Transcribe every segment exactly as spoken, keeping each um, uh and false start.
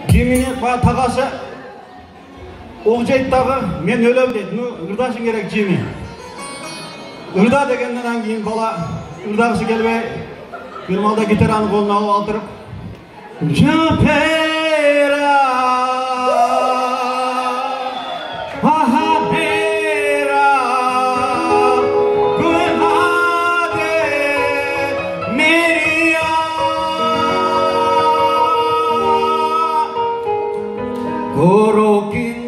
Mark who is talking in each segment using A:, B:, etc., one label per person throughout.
A: Жеміне тағасы Оқжайттағы мен өлем дейді. Ну, ұрдашын керек жеме. Ұрда дегеннен кейін бала ұрдағысы келбей, бір малда гитараны қолына алып алдырып, Жапера, ахапера, гүлхаде, мерия, Guru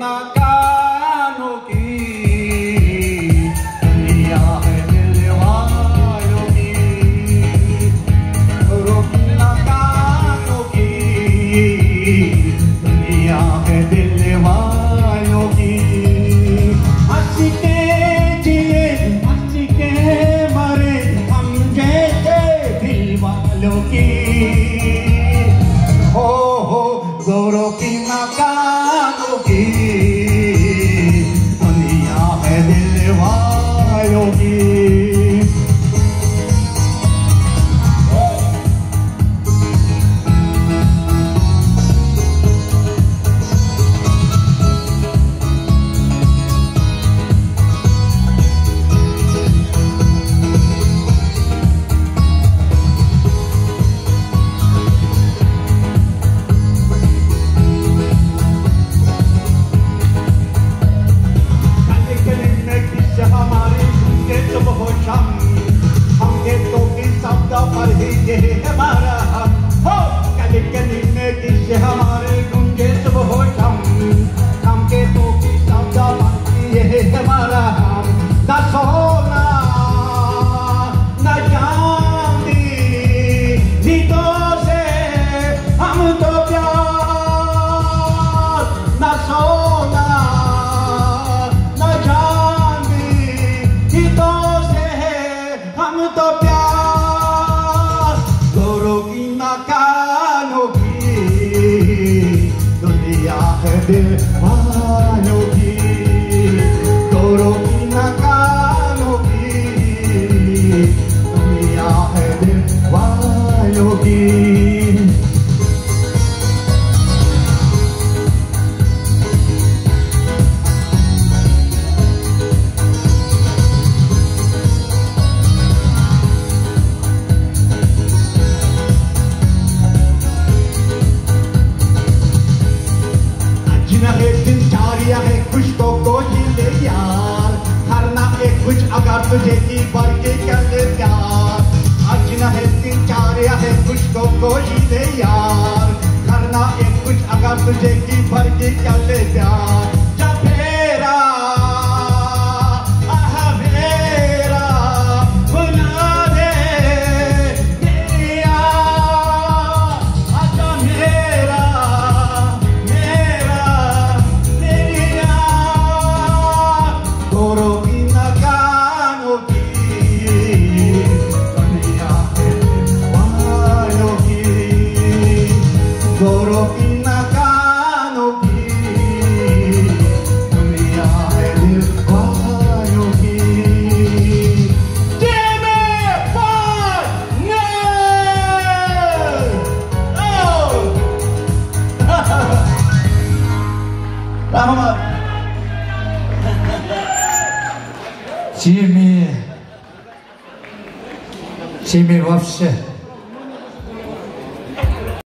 A: अगर तुझे की भर के कर ले प्यार आज न है तीन चार या है कुछ को कोई दे यार करना एक कुछ अगर तुझे की भर के कर ले प्यार जफेरा आह मेरा बुला दे मेरा आजा मेरा मेरा मेरा गोरो
B: Семьи, семьи вообще.